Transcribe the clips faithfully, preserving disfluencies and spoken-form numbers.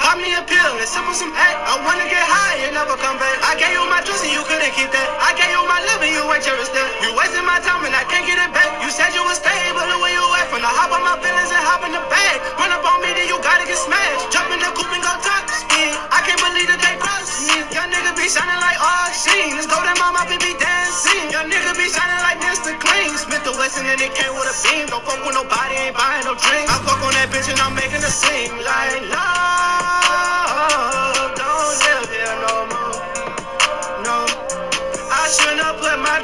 Pop me a pill and sip on some A. I wanna get high and never come back. I gave you my juice and you couldn't keep that. I gave you my love and you ain't cherished that. You wasted my time and I can't get it back. You said you would stay, but look where you at. From the hop on my feelings and hop in the bag. Run up on me, then you gotta get smashed. Jump in the coupe and go talk to speed. I can't believe that they crossed me. Young nigga be shining like all sheen. Let's go to my mouth and be dancing. Young nigga be shining like Mister Clean. Smith the Wesson and it came with a beam. Don't fuck with nobody, ain't buying no drink. I fuck on that bitch and I'm making a scene. Like love, don't live here no more. No, I shouldn't have put my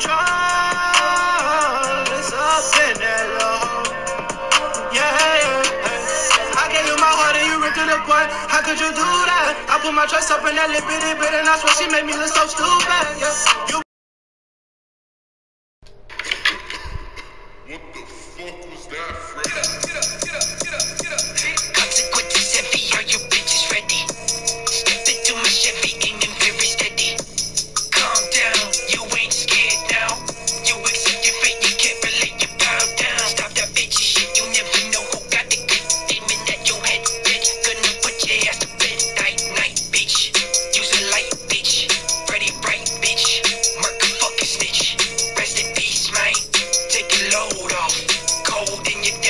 trust up in that low. Yeah, yeah. I gave you my heart and you ripped it apart. How could you do that? I put my trust up in that lip bitty bit and I swear she made me look so stupid. Yeah, you. What the fuck was that, Fred? Get up, get up, get up, get up, get up. Consequences heavy, are you bitches ready? Step into my Chevy, aiming very steady. Calm down, you ain't scared now. You accept your fate, you can't relate, you bow down. Stop that bitch shit, you never know who got the good. Aiming at your head, bitch. Gonna put your ass to bed. Night, night, bitch. Use a light, bitch. Ready, right, bitch. Merc a fucking snitch. Rest in peace, man. Take your load off. Cold in your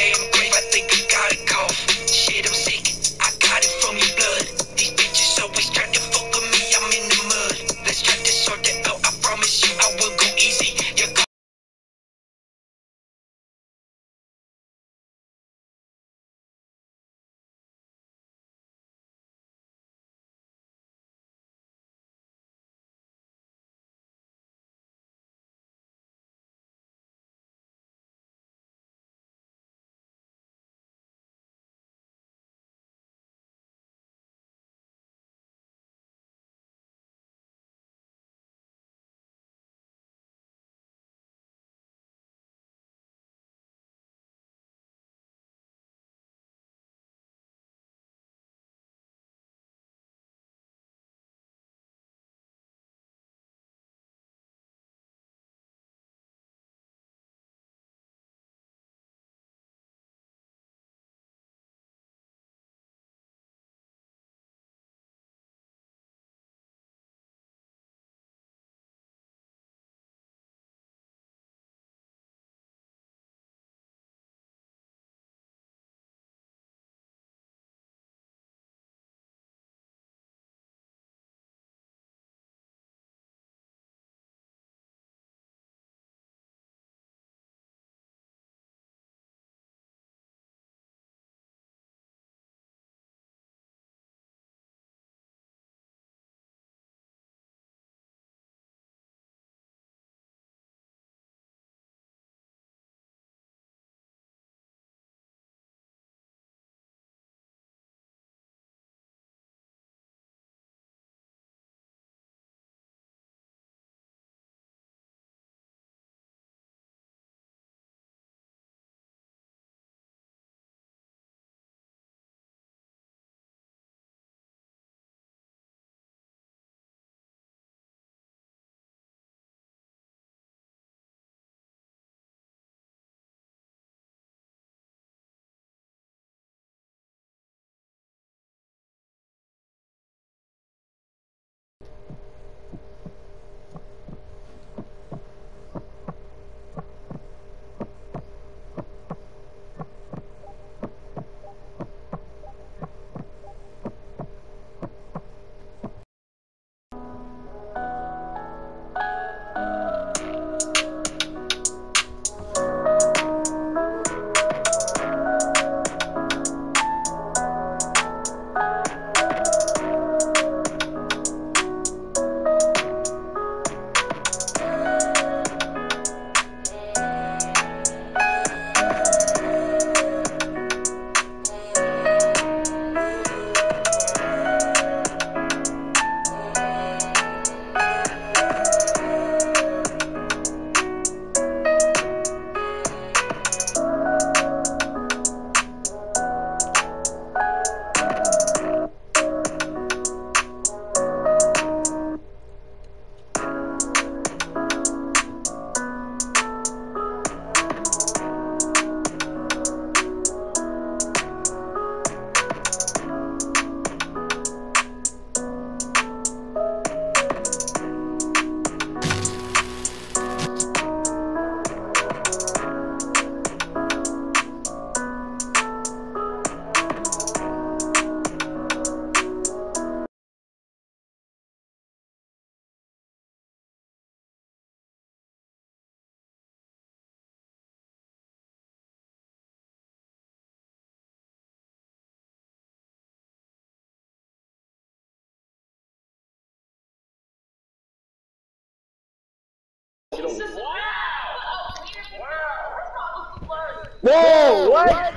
Whoa, what?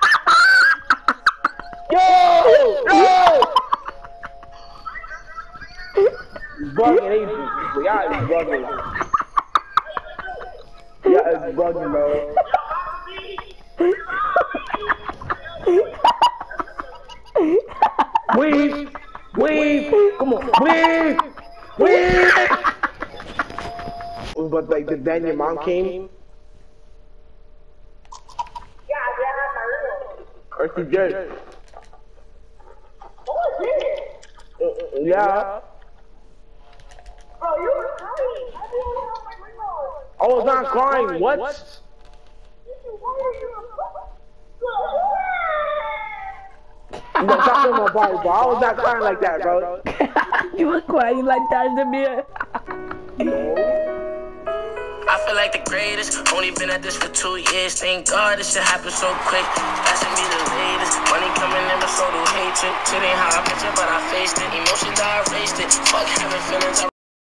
Yo, yo! Bugging, ain't you? Y'all is bugging. Y'all is bugging, bro. Weave, weave, come on, weave, weave. But like, the then your mom came. Or she did. Yeah. Oh, you were crying. I didn't have my ring on. I was not crying. What? Why are you I'm not talking about my body, bro. I was not crying like that, bro. You were crying like that, Zamir. I feel like the greatest. Only been at this for two years. Thank God this shit happened so quick. Asking me the latest. Money coming in with total hatred. Shit ain't how I picture, but I faced it. Emotions I erased it. Fuck having feelings. I